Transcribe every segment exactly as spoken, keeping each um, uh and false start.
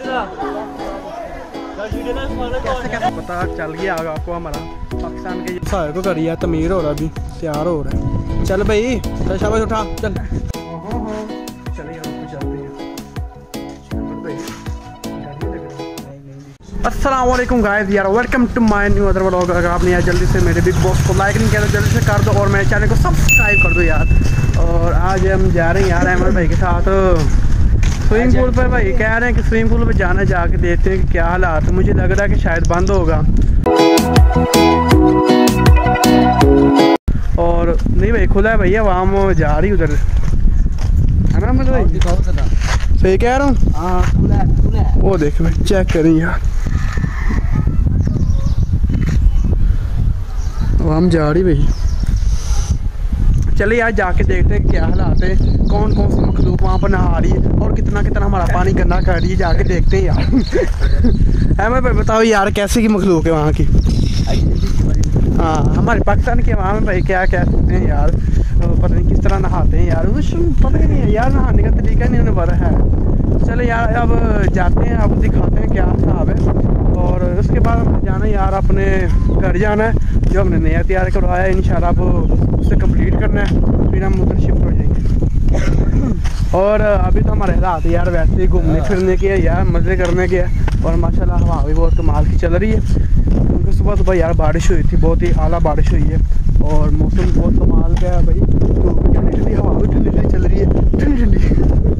कैसे कैसे पता चल गया होगा आपको हमारा पाकिस्तान के सारे को करिए तमीर हो रहा अभी तैयार हो रहा है। चल भाई चल शाबाश उठा चल चलिए चलते हैं। अस्सलाम वालेकुम गाइस यार, welcome to my new other vlog. अगर आपने यार जल्दी से मेरे बिग बॉस को लाइक नहीं किया तो जल्दी से कर दो और मेरे चैनल को सब्सक्राइब कर दो यार। और आज हम जा रहे हैं यार अहमद भाई के साथ स्विमिंग पूल पर। भाई कह रहे हैं कि स्विमिंग पूल पर जाना, जाके देखते हैं कि क्या हालात। मुझे लग रहा है कि शायद बंद होगा और नहीं भाई खुला है भैया, वहाँ जा रही उधर है ना मतलब भाई, सही कह रहा हूँ। हाँ वो देख भाई चेक करें यार, हम जा रही भाई। चलिए यार जाके देखते हैं क्या हालात है, कौन कौन सी मखलूक वहाँ पर नहा रही है और कितना कितना हमारा पानी गंदा कर रही है। जाके देखते हैं यार। अहमद भाई बताओ यार कैसे की मखलूक है वहाँ की। हाँ हमारे पाकिस्तान के वहाँ में भाई क्या कह सकते हैं यार, पता नहीं किस तरह नहाते हैं यार, उस पता ही नहीं है यार, नहाने का तरीका नहीं उन्हें पता है। चलो यार अब जाते हैं, अब दिखाते हैं क्या हिसाब है। और उसके बाद हमें जाना यार अपने घर जाना है, जो हमने नया तैयार करवाया है इंशाल्लाह अब उससे कंप्लीट करना है, फिर हम उधर शिफ्ट हो जाएंगे। और अभी तो हमारे हालात यार वैसे ही घूमने फिरने के यार, मज़े करने के और माशाल्लाह हवा भी बहुत कमाल की चल रही है, क्योंकि सुबह सुबह यार बारिश हुई थी, बहुत ही आला बारिश हुई है और मौसम बहुत कमाल का है भाई। धूप भी ठंडी ठंडी, हवा भी ठंडी ठंडी चल रही है, ठंडी ठंडी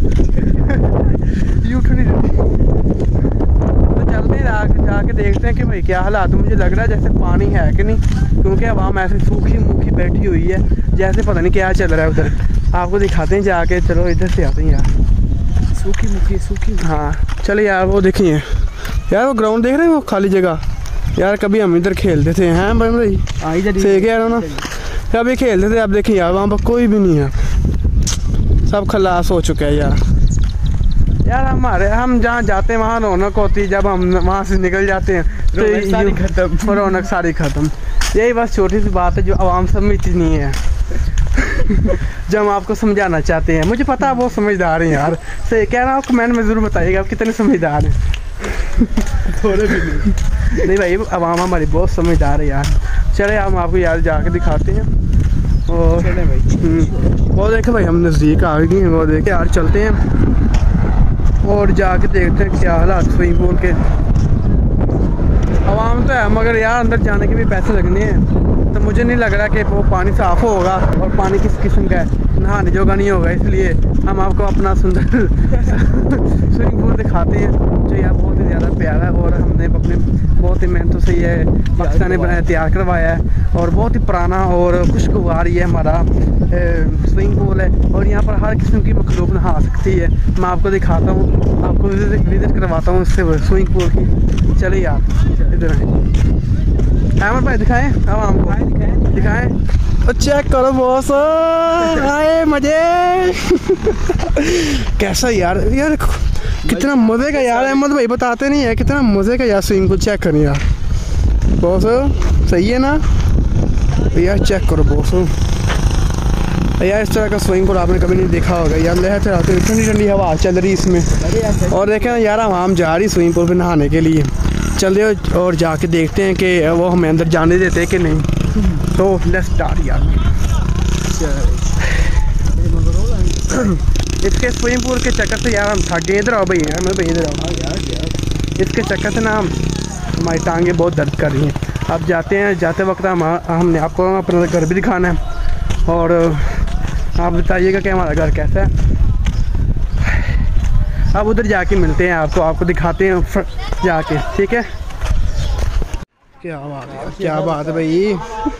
यूँ ठंडी ठंडी। तो चलते हैं जाके देखते हैं कि भाई क्या हालात। मुझे लग रहा है जैसे पानी है कि नहीं, क्योंकि हवा ऐसे सूखी मुखी बैठी हुई है, जैसे पता नहीं क्या चल रहा है उधर। आपको दिखाते हैं जाके, चलो इधर से आते हैं यार। सूखी मुखी सूखी हाँ चलो यार। वो देखिए यार वो ग्राउंड देख रहे हैं, वो खाली जगह यार, कभी हम इधर खेलते थे हैं बन भाई, सही कह रहा हूँ ना, कभी खेलते थे। अब देखिए यार वहाँ पर कोई भी नहीं है, सब खलास हो चुका है यार। यार हमारे हम जहाँ जाते हैं वहाँ रौनक होती है, जब हम वहाँ से निकल जाते हैं तो सारी खत्म, रौनक सारी खत्म। यही बस छोटी सी बात है जो आवाम समझती नहीं है। जब हम आपको समझाना चाहते हैं, मुझे पता है वो समझदार हैं यार, सही कह रहा हूँ। कमेंट में ज़रूर बताइएगा आप कितने समझदार हैं। थोड़े भी नहीं नहीं भाई, आवाम हमारी बहुत समझदार है यार। चले हम आपको यार जाके दिखाते हैं। और भाई वो देखे भाई हम नज़दीक आ गए हैं, वो देखे यार चलते हैं और जाके देखते हैं क्या हालात स्विमिंग पूल के। आवाम तो है मगर यार अंदर जाने के भी पैसे लगने हैं, तो मुझे नहीं लग रहा कि वो पानी साफ़ होगा और पानी किस किस्म का है, नहाने जोगा नहीं होगा। इसलिए हम आपको अपना सुंदर स्विमिंग पूल दिखाते हैं जो यार बहुत ही ज़्यादा प्यारा है और हमने अपने बहुत ही मेहनतों से ये पाकिस्तान ने बनाया तैयार करवाया है और बहुत ही पुराना और खुशगवार ये हमारा स्विमिंग पूल है। और यहाँ पर हर किस्म की मखलूक नहा सकती है। मैं आपको दिखाता हूँ, आपको विजिट करवाता हूँ इससे स्विमिंग पूल की। चलिए यार इधर अहमद भाई दिखाएं, अब हमको दिखाएं दिखाएं चेक करो बॉस, आए मजे। कैसा यार यार कितना मज़े का यार, अहमद भाई बताते नहीं है कितना मज़े का यार स्विमिंग पूल। चेक करें यार बॉस, सही है ना यार, चेक करो बॉस यार। इस तरह का स्विमिंग पूल आपने कभी नहीं देखा होगा यार, लहर आते ठंडी ठंडी हवा चल रही इसमें। और देखें यार हम जा रही स्विमिंग पूल पे नहाने के लिए, चलिए और जाके देखते हैं कि वो हमें अंदर जाने देते हैं कि नहीं। तो लेट्स स्टार्ट यार। इसके स्विमिंग पूल के चक्कर से यार हम थक गए। इधर आओ भाई, हमें भाई इधर आओ यार। इसके चक्कर से ना हम हमारी टांगे बहुत दर्द कर रही हैं। अब जाते हैं, जाते वक्त हम हमने आपको अपना घर भी दिखाना है और आप बताइएगा कि हमारा घर कैसा है। अब उधर जाके मिलते हैं आपको, आपको दिखाते हैं जाके, ठीक है। क्या बात है, क्या बात है भाई।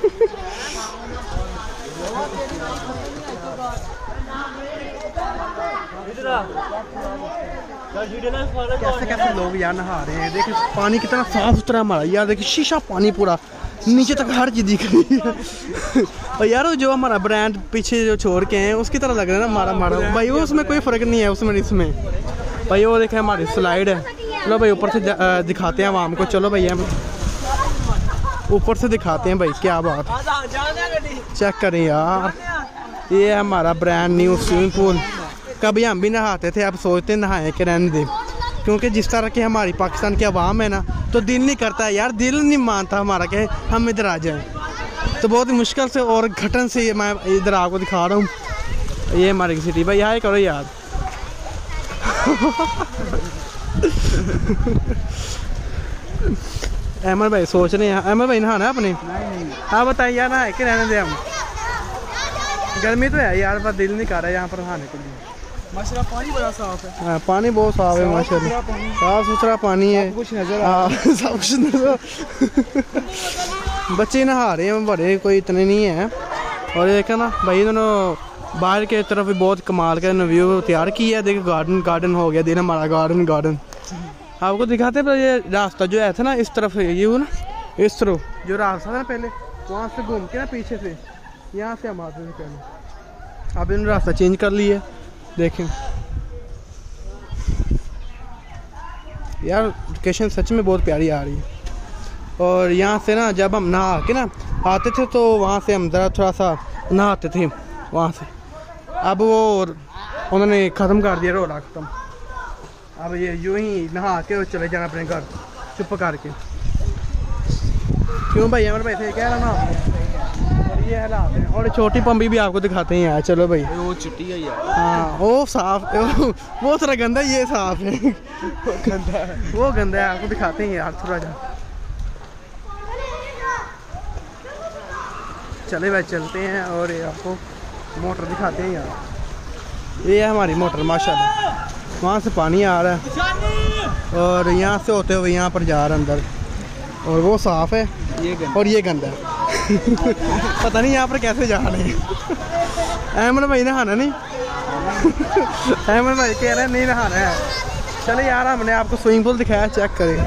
कैसे कैसे लोग यार नहा रहे हैं, देखिए पानी कितना साफ सुथरा हमारा यार, देखिए शीशा पानी पूरा नीचे तक हर चीज़ दिख रही है। और यार जो हमारा ब्रांड पीछे जो छोड़ के हैं उसकी तरह लग रहा है ना हमारा हमारा भाई, वो उसमें कोई फ़र्क नहीं है उसमें इसमें भाई। वो देखें हमारी स्लाइड है, चलो भाई ऊपर से दिखाते हैं आवाम को। चलो भैया ऊपर से दिखाते हैं भाई, क्या बात चेक करें यार। ये हमारा ब्रांड न्यू स्विमिंग पूल, कभी हम भी नहाते थे, अब सोचते नहाए के रहने दे, क्योंकि जिस तरह की हमारी पाकिस्तान की आवाम है ना, तो दिल नहीं करता है यार, दिल नहीं मानता हमारा कि हम इधर आ जाएं। तो बहुत ही मुश्किल से और घटन से मैं इधर आपको दिखा रहा हूँ। ये हमारी सिटी भाई, यहाँ करो यार। अहमद भाई सोच रहे हैं, अहमद भाई नहाना है अपने? हाँ बताइए यार, नहा के रहने दे हम। गर्मी तो है यार, पर दिल नहीं कर रहा है यहाँ पर नहाने के लिए। माशाल्लाह पानी बड़ा साफ है। हाँ पानी बहुत साफ है माशाल्लाह, साफ सुथरा पानी है, कुछ नजर हाँ सब कुछ नजर। बच्चे नहा रहे हैं, बड़े कोई इतने नहीं है। और एक है ना भाई, इन्होंने बाहर के तरफ भी बहुत कमाल का व्यू तैयार किया है। देखिए गार्डन गार्डन हो गया दिन हमारा, गार्डन गार्डन आपको दिखाते। पर ये रास्ता जो है था ना इस तरफ, ये ना इस तरफ जो रास्ता था ना पहले, वहाँ से घूम के ना पीछे से यहाँ से हम आते थे पहले। अब इन्होंने रास्ता चेंज कर लिया, देखें यार लोकेशन सच में बहुत प्यारी आ रही है। और यहाँ से ना जब हम नहा के ना आते थे तो वहाँ से हम ज़रा थोड़ा सा नहाते थे वहाँ से। अब वो उन्होंने ख़त्म कर दिया, रोला ख़त्म। अब ये यूं ही नहा के और चले जाना अपने घर चुप करके। क्यों भाई हमारे भाई से कह रहा ना, और ये हालात हैं। और छोटी पंपी भी आपको दिखाते हैं यार, चलो भाई। वो चिट्टी है यार। हाँ वो साफ, वो थोड़ा गंदा, ये साफ है। वो गंदा है, वो गंदा है, आपको दिखाते हैं यार थोड़ा जा। चले भाई चलते हैं और ये आपको मोटर दिखाते हैं यार। ये है हमारी मोटर माशाल्लाह, वहाँ से पानी आ रहा है और यहाँ से होते हुए यहाँ पर जा रहा है अंदर। और वो साफ है, ये और ये गंदा है। पता नहीं यहाँ पर कैसे जा रहे हैं। अहमद भाई नहाना नहीं? अहमद भाई कह रहे हैं नहीं नहाना है। चले यार, हमने आपको स्विमिंग पूल दिखाया, चेक करें,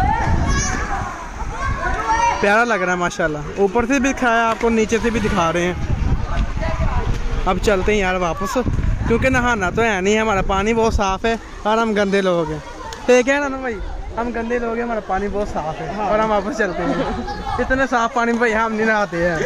प्यारा लग रहा है माशाल्लाह। ऊपर से भी दिखाया आपको, नीचे से भी दिखा रहे हैं। अब चलते हैं यार वापस, क्योंकि नहाना तो है नहीं, हमारा पानी बहुत साफ़ है और हम गंदे लोग हैं। ठीक है ना भाई, हम गंदे लोग हैं, हमारा पानी बहुत साफ़ है। हाँ। और हम वापस चलते हैं। इतने साफ़ पानी में भाई हम नहीं नहाते हैं।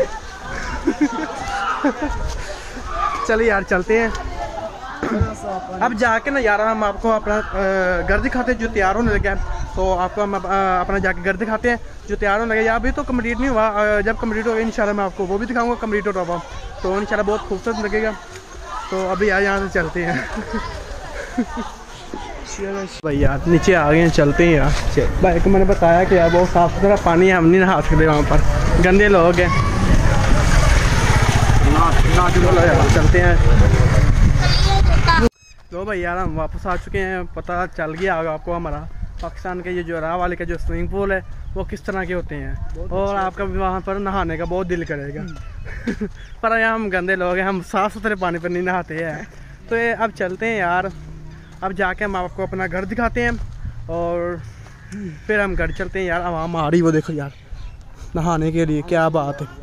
चलिए यार चलते हैं। अब जाके ना यार हम आपको अपना घर दिखाते हैं जो तैयार होने लगे हैं। तो आपको हम अपना जाके घर दिखाते हैं जो तैयार होने लगे। अभी तो कंप्लीट नहीं हुआ, जब कंप्लीट होगा इंशाल्लाह मैं आपको वो भी दिखाऊंगा कंप्लीट हो रहा, तो इंशाल्लाह बहुत खूबसूरत लगेगा। तो अभी यार यहाँ से चलते हैं। भाई यार नीचे आ गए हैं, चलते हैं यार। भाई को मैंने बताया कि यार बहुत साफ़ सुथरा पानी है, हम नहीं नहा सकते वहाँ पर, गंदे लोग हैं। चलते हैं। तो भाई यार हम वापस आ चुके हैं। पता चल गया होगा आपको हमारा पाकिस्तान के ये जो राह वाले का जो स्विमिंग पूल है वो किस तरह के होते हैं। और आपका भी वहाँ पर नहाने का बहुत दिल करेगा। पर यहाँ हम गंदे लोग हैं, हम साफ़ सुथरे पानी पर नहीं नहाते हैं। तो ये अब चलते हैं यार, अब जाके हम आपको अपना घर दिखाते हैं और फिर हम घर चलते हैं यार। आवाम आ रही वो देखो यार नहाने के लिए, क्या बात है।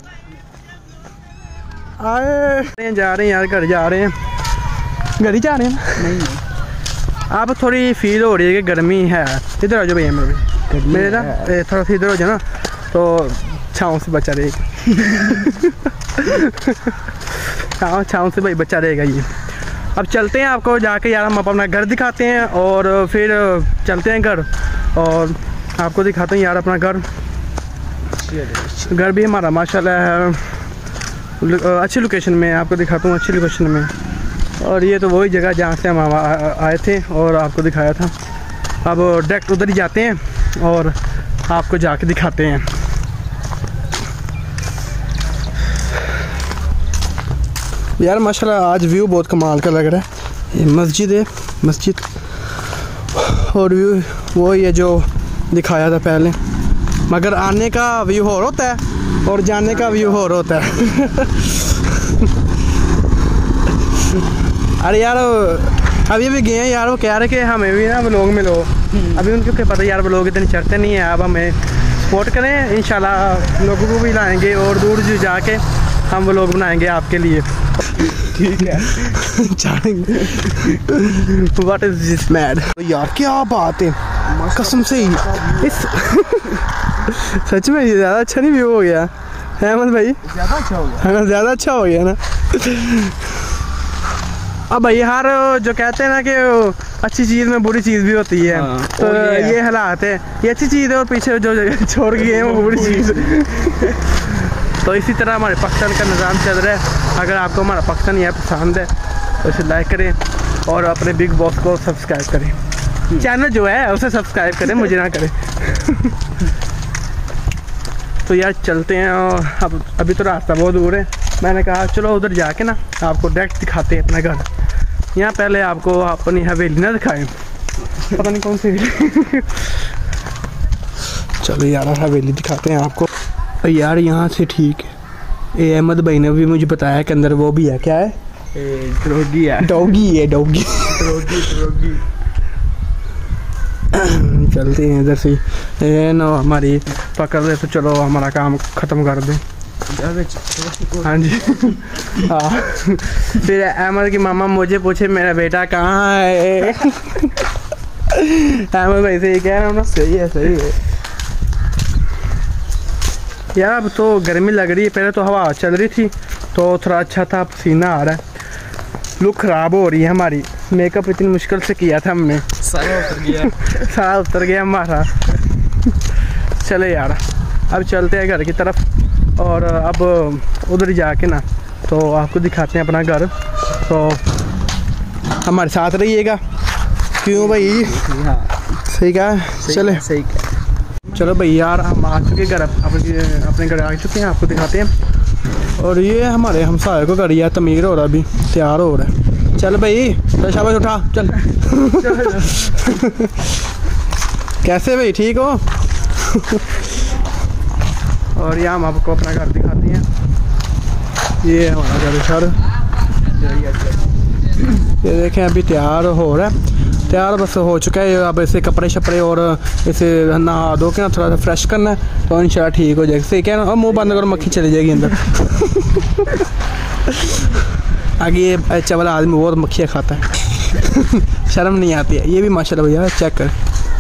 आए जा रहे हैं यार, घर जा रहे हैं, घर ही जा रहे हैं। नहीं अब थोड़ी फील हो रही है कि गर्मी है। इधर आ जाओ भैया, मेरे मेरे ना थोड़ा सा इधर हो जाए ना तो छाँव से बचा रहेगा। छाँव छाँव से भाई बचा रहेगा ये। अब चलते हैं, आपको जाके यार हम अपना घर दिखाते हैं और फिर चलते हैं घर और आपको दिखाते हैं यार अपना घर। घर भी हमारा माशाल्लाह है, अच्छी लोकेशन में, आपको दिखाता हूँ अच्छी लोकेशन में। और ये तो वही जगह जहाँ से हम आए थे और आपको दिखाया था। अब डायरेक्ट उधर ही जाते हैं और आपको जाके दिखाते हैं। यार माशाल्लाह आज व्यू बहुत कमाल का लग रहा है। ये मस्जिद है, मस्जिद, और व्यू वही है जो दिखाया था पहले, मगर आने का व्यू और होता है और जाने का व्यू और होता है। अरे यार अभी भी गए हैं यार, वो कह रहे कि हमें भी ना व्लॉग में लो। अभी उनको क्या पता यार व्लॉग इतने चढ़ते नहीं है। अब हमें सपोर्ट करें, इंशाल्लाह लोगों को भी लाएंगे और दूर दूर जाके हम व्लॉग बनाएंगे आपके लिए। ठीक है जाएंगे। व्हाट इज दिस मैड यार, क्या बात है कसम से ही। इस सच में ये ज़्यादा अच्छा नहीं व्यू हो गया अहमद भाई? ज़्यादा अच्छा हो गया है ना, ज़्यादा अच्छा हो गया ना। अब भाई यार जो कहते हैं ना कि अच्छी चीज़ में बुरी चीज़ भी होती है। हाँ, तो ये है। ये हालात है, ये अच्छी चीज़ है और पीछे जो छोड़ गई है वो बुरी चीज़। तो इसी तरह हमारे पाकिस्तान का निज़ाम चल रहा है। अगर आपको हमारा पाकिस्तान यह पसंद है तो इसे लाइक करें और अपने बिग बॉस को सब्सक्राइब करें। चैनल जो है उसे सब्सक्राइब करें, मुझे ना करें। तो यार चलते हैं और अब अभी तो रास्ता बहुत दूर है। मैंने कहा चलो उधर जाके ना आपको डायरेक्ट दिखाते हैं अपना घर। यहाँ पहले आपको अपनी हवेली ना दिखाएं, पता नहीं कौन सी हवेली। चलो यार हवेली दिखाते हैं आपको। यार यहाँ से ठीक है। ए अहमद भाई ने भी मुझे बताया कि अंदर वो भी है, क्या है? डॉगी है। डॉगी है, डॉगी। Doggy doggy. चलते हैं इधर से। ये ना हमारी पकड़ ले तो चलो हमारा काम ख़त्म कर दें। हाँ जी। हाँ फिर अहमद की मामा मुझे पूछे मेरा बेटा कहाँ है। अहमद भाई से ये कह रहा हूँ ना। सही है सही है। यार अब तो गर्मी लग रही है, पहले तो हवा चल रही थी तो थोड़ा अच्छा था, पसीना आ रहा है, लुक ख़राब हो रही है हमारी। मेकअप इतनी मुश्किल से किया था हमने, सारा उतर गया। सारा उतर गया हमारा। चले यार अब चलते हैं घर की तरफ और अब उधर जाके ना तो आपको दिखाते हैं अपना घर। तो हमारे साथ रहिएगा। क्यों भाई? हाँ सही कहा। चले सही है। चलो भाई यार हम आ चुके घर, अपने अपने घर आ चुके हैं, आपको दिखाते हैं। और ये हमारे हमसाये को घर, यह तमीर हो रहा, अभी तैयार हो रहा है। चल भाई तो शाबाश उठा चल। कैसे भाई, ठीक हो? और यहाँ हम आपको अपना घर दिखाते हैं। ये हमारा घर सर, ये देखें अभी तैयार हो रहा है, तैयार बस हो चुका है। अब ऐसे कपड़े शपड़े और इसे नहा धो के ना थोड़ा सा फ्रेश करना है तो इंशाल्लाह ठीक हो जाएगा। सही क्या ना, और मुँह बंद करो मक्खी चली जाएगी अंदर। आगे ये चावल आदमी बहुत मक्खियाँ खाता है। शर्म नहीं आती है। ये भी माशाल्लाह भैया चेक कर।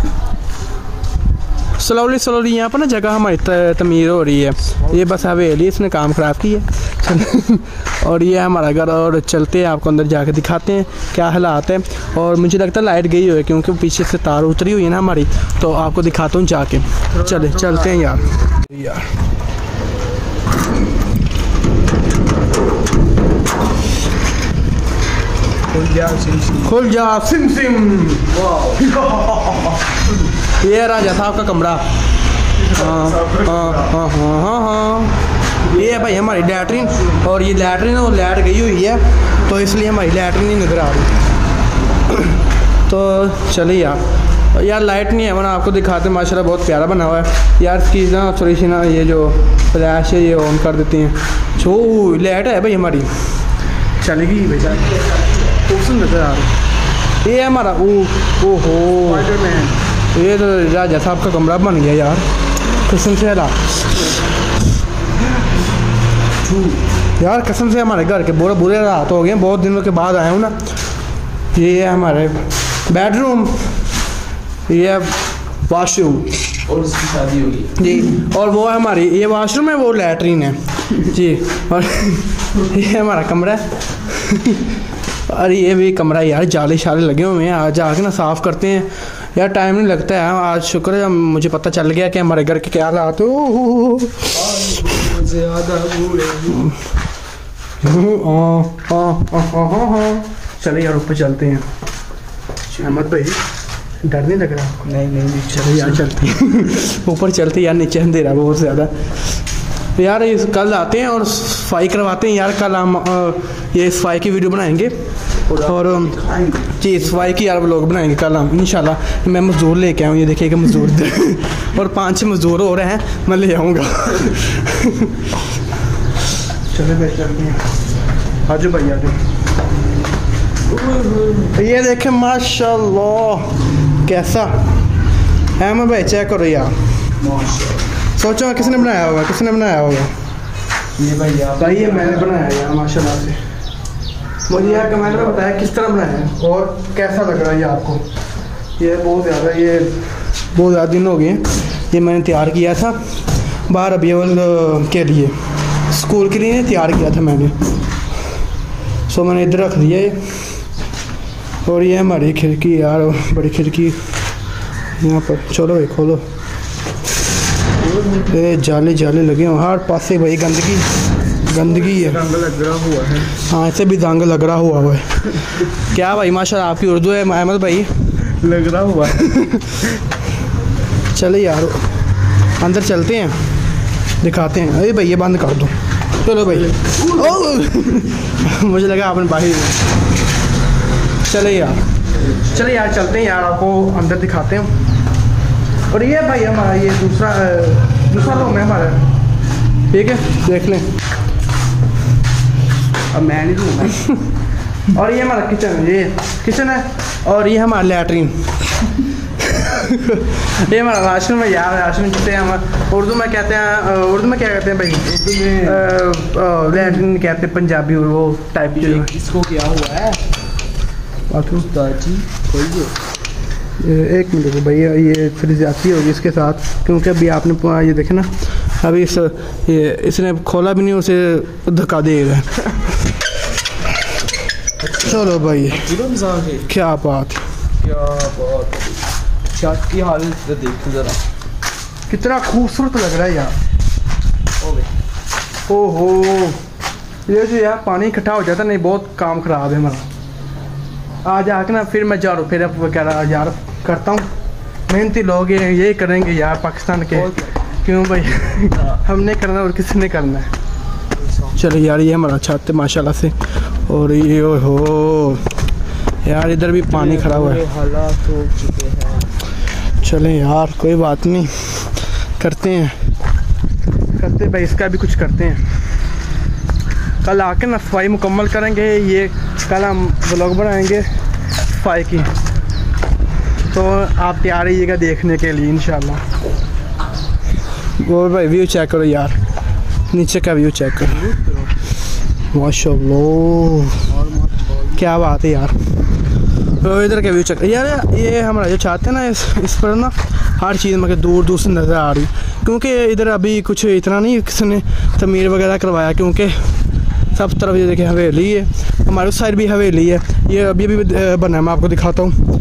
स्लोली स्लोली यहाँ पर ना जगह हमारी तमीर हो रही है। ये बस हवेली इसने काम ख़राब की है। और ये हमारा घर, और चलते हैं आपको अंदर जाके दिखाते हैं क्या हालात है। और मुझे लगता है लाइट गई हुई है क्योंकि पीछे से तार उतरी हुई है ना हमारी, तो आपको दिखाता हूँ जाके। चले चलते हैं यार यार खुल जा सिम सिम। ये राजा साहब का कमरा। हाँ हाँ हाँ हाँ हाँ हाँ। ये है भाई हमारी लैट्रिन, और ये लैट्रिन और लाइट गई हुई है तो इसलिए हमारी लैट्रिन नहीं नज़र आ रही। तो चलिए यार यार लाइट नहीं है, वरना आपको दिखाते हैं। माशाल्लाह बहुत प्यारा बना हुआ है यार। इसकी ना थोड़ी सी ना ये जो फ्लैश है ये ऑन कर देती हैं। छो लाइट है भाई हमारी, चलेगी बेटा, खूबसूरत नज़र आ रही। ये हमारा ओ ओ हो ये तो राजा साहब का कमरा बन गया यार, कसम से हला यार, कसम से हमारे घर के बुरे बुरे रात हो गए, बहुत दिनों के बाद आया हूँ ना। ये है हमारे बेडरूम, ये वॉशरूम और उसकी शादी होगी जी, और वो है हमारी ये वॉशरूम है, वो लैट्रीन है जी। और ये हमारा कमरा है। और ये भी कमरा यार जाले शाले लगे हुए हैं, आज आके ना साफ़ करते हैं यार, टाइम नहीं लगता है। आज शुक्र है मुझे पता चल गया कि हमारे घर के क्या हालात हो। चले यार ऊपर चलते हैं। अहमद भाई डर नहीं लग रहा आपको? नहीं नहीं चलो यार चलते हैं ऊपर चलते यार, नीचे अंधेरा बहुत ज़्यादा यार। इस कल आते हैं और सफाई करवाते हैं यार। कल हम ये सफाई की वीडियो बनाएंगे और जी सफाई की यार लोग बनाएंगे कल हम इंशाल्लाह। मैं मज़दूर लेके आऊँ, ये देखिएगा मज़दूर और पाँच छः मज़दूर हो रहे हैं, मैं ले आऊँगा। चले भाई चलते हैं, आज भाई आज ये देखें माशाल्लाह कैसा है। मैं भाई चेक करो यार, सोचो किसने बनाया होगा, किसने बनाया होगा? ये भाई आप भाई ये मैंने बनाया यार माशाल्लाह से। मुझे यार कमेंट में बताया किस तरह बनाया है और कैसा लग रहा है ये आपको। ये बहुत ज़्यादा ये बहुत ज़्यादा दिन हो गए, ये मैंने तैयार किया था बाहर अबीवल के लिए, स्कूल के लिए तैयार किया था मैंने। सो मैंने इधर रख दिया ये। और ये हमारी खिड़की यार, बड़ी खिड़की यहाँ पर। चलो भाई खोलो। ये जाले जाले लगे हैं हर पास से भाई, गंदगी गंदगी है। रंग लग रहा हुआ है। हाँ ऐसे भी जंग लग रहा हुआ हुआ है। क्या भाई माशाल्लाह आपकी उर्दू है अहमद भाई। लग रहा हुआ है। चले यार अंदर चलते हैं, दिखाते हैं। अरे भाई ये बंद कर दो। चलो भाई। मुझे लगा आपने बाहर। चले यार चले यार चलते हैं यार, आपको अंदर दिखाते हैं। और ये भाई हमारा ये दूसरा दूसरा रूम है हमारा, ठीक है देख लें। अब मैं नहीं दूंगा। और ये हमारा किचन है, ये किचन है। और ये हमारा लैट्रीन। ये हमारा राशन में यार, राशन कहते हैं हम उर्दू में कहते हैं, उर्दू में क्या कहते हैं भाई? उर्दू में लैट्रीन कहते हैं पंजाबी, और वो टाइप की। इसको क्या हुआ है बाथरूम दादी खोलिए। एक मिनट को भैया, ये फिर ज्यादती होगी इसके साथ, क्योंकि अभी आपने पूरा ये देखे ना, अभी इस ये इसने खोला भी नहीं, उसे धक्का देगा। चलो भाई क्या बात, क्या बात है। छत की हालत तो देखो जरा, कितना खूबसूरत लग रहा है यार। ओ भाई ओहो, ये जो यार पानी इकट्ठा हो जाता नहीं, बहुत काम ख़राब है हमारा। आज आके ना फिर मैं झाड़ू फिर वगैरह यार करता हूँ। मेहनती लोग हैं, यही करेंगे यार पाकिस्तान के, क्यों भाई? हमने करना और किसी ने करना है। चलो यार ये हमारा छत है माशाल्लाह से। और ये हो यार इधर भी पानी खड़ा हुआ है। हालात हो चुके हैं। चलें यार कोई बात नहीं, करते हैं करते भाई, इसका भी कुछ करते हैं। कल आके ना सफाई मुकम्मल करेंगे। ये कल हम व्लॉग बनाएंगे सफाई की, तो आप तैयार रहिएगा देखने के लिए इंशाल्लाह। वो भाई व्यू चेक करो यार, नीचे का व्यू चेक करो, माशाल्लाह क्या बात है यार। तो इधर का व्यू चेक यार, ये हमारा जो चाहते हैं ना, इस इस पर ना हर चीज़ मगर दूर दूर से नज़र आ रही, क्योंकि इधर अभी कुछ इतना नहीं किसी ने तमीर वगैरह करवाया, क्योंकि सब तरफ ये देखिए हवेली है, हमारे उस साइड भी हवेली है। ये अभी अभी बना है, मैं आपको दिखाता हूँ।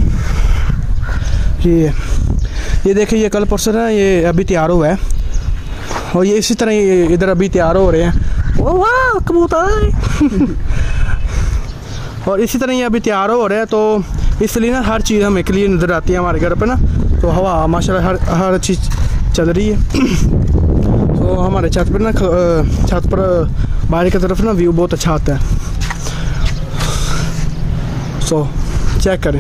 ये ये देखिए, ये कल परसों ना ये अभी तैयार हुआ है, और ये इसी तरह ये इधर अभी तैयार हो रहे हैं। ओ वाह कबूतर। और इसी तरह ये अभी तैयार हो रहे हैं, तो इसलिए ना हर चीज़ हमें क्लियर नज़र आती है हमारे घर पे ना। तो हवा माशाल्लाह हर हर चीज़ चल रही है। तो हमारे छत पर ना छत पर बाहर की तरफ ना व्यू बहुत अच्छा आता है। सो चेक करें।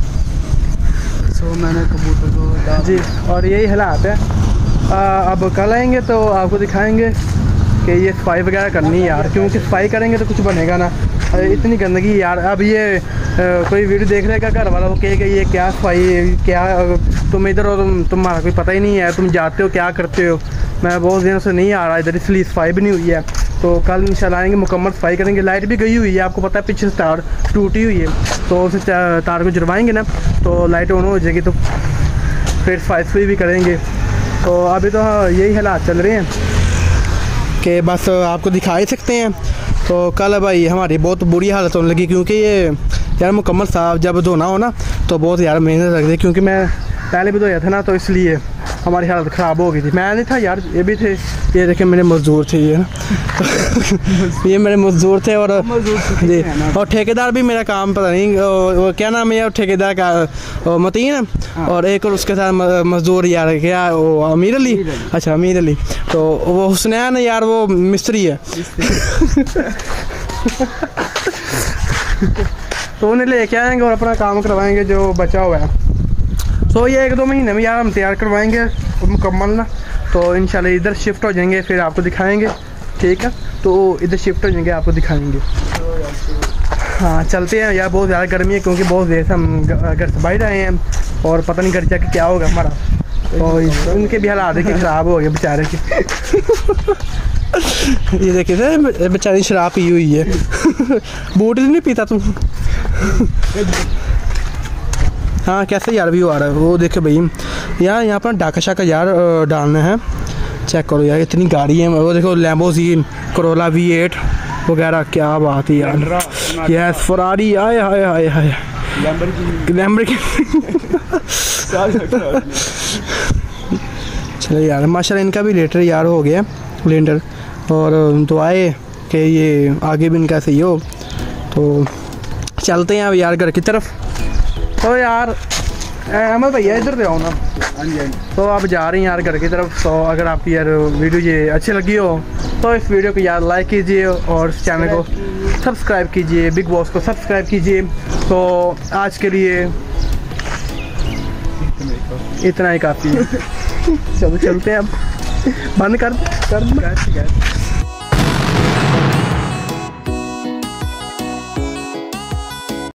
सो मैंने कबूतर को डाल जी, और यही हालात है। आ, अब कल आएंगे तो आपको दिखाएंगे कि ये सफाई वगैरह करनी है यार, क्योंकि सफाई करेंगे तो कुछ बनेगा ना। अरे इतनी गंदगी यार। अब ये आ, कोई वीडियो देख रहेगा घर वाला, वो कहेगा ये क्या सफाई, क्या तुम इधर हो, तुम तुम्हारा कोई पता ही नहीं है, तुम जाते हो क्या करते हो। मैं बहुत दिनों से नहीं आ रहा इधर, इसलिए सफाई भी नहीं हुई है। तो कल इंशाल्लाह आएंगे, मुकम्मल सफाई करेंगे। लाइट भी गई हुई है, आपको पता है पीछे से तार टूटी हुई है, तो उसे तार को जुड़वाएंगे ना तो लाइट ऑन हो जाएगी, तो फिर सफाई सफाई भी करेंगे। तो अभी तो यही हालात चल रहे हैं कि बस आपको दिखा ही सकते हैं। तो कल भाई हमारी बहुत बुरी हालत होने लगी, क्योंकि ये यार मुकम्मल साफ जब धोना हो ना तो बहुत यार मेहनत लगती है, क्योंकि मैं पहले भी धोया था ना, तो इसलिए हमारी हालत ख़राब हो गई थी। मैं नहीं था यार, ये भी थे, ये देखें मेरे मज़दूर थे ये ना। ये मेरे मज़दूर थे, और जी, और ठेकेदार भी मेरा काम पता नहीं वो क्या नाम है यार ठेकेदार का, मतीन, और एक और उसके साथ मज़दूर यार क्या वो अमीर अली। अच्छा अमीर अली, तो वो हुसनैन यार वो मिस्त्री है। तो उन्हें लेके आएंगे और अपना काम करवाएंगे जो बचा हुआ है। तो ये एक दो महीने में यार हम तैयार करवाएंगे मुकम्मल ना, तो इंशाल्लाह इधर शिफ्ट हो जाएंगे, फिर आपको दिखाएंगे, ठीक है? तो इधर शिफ्ट हो जाएंगे, आपको दिखाएंगे। हाँ चलते हैं यार, बहुत ज़्यादा गर्मी है, क्योंकि बहुत देर से हम घर से बाहर आए हैं, और पता नहीं घर जाके क्या होगा हमारा। तो उनके भी हालात है कि ख़राब हो गए बेचारे के। ये देखिए सर बेचारी शराब पी हुई है। बूट नहीं पीता तुम? हाँ कैसे यार व्यू आ रहा है, वो देखे भाई यार यहाँ पर डाका शाका यार डालना है। चेक करो यार इतनी गाड़ी है, वो देखो लैम्बोर्गिनी, कोरोला वी एट, वगैरह। क्या बात है यार, यस फरारी आए हाय हाय हाय लैम्बोर्गिनी। चलो यार माशाल्लाह इनका भी लेटर यार हो गया लेंडर, और दुआएं कि ये आगे भी इनका सही हो। तो चलते हैं अब यार घर की तरफ। तो यार अहमद भैया इधर से आओ ना। हाँ जी हाँ जी। तो आप जा रहे हैं यार घर की तरफ। तो अगर आपकी यार वीडियो ये अच्छी लगी हो तो इस वीडियो को यार लाइक कीजिए और इस चैनल को सब्सक्राइब कीजिए, बिग बॉस को सब्सक्राइब कीजिए। तो आज के लिए इतना ही काफ़ी है। चलो चलते हैं अब, बंद कर कर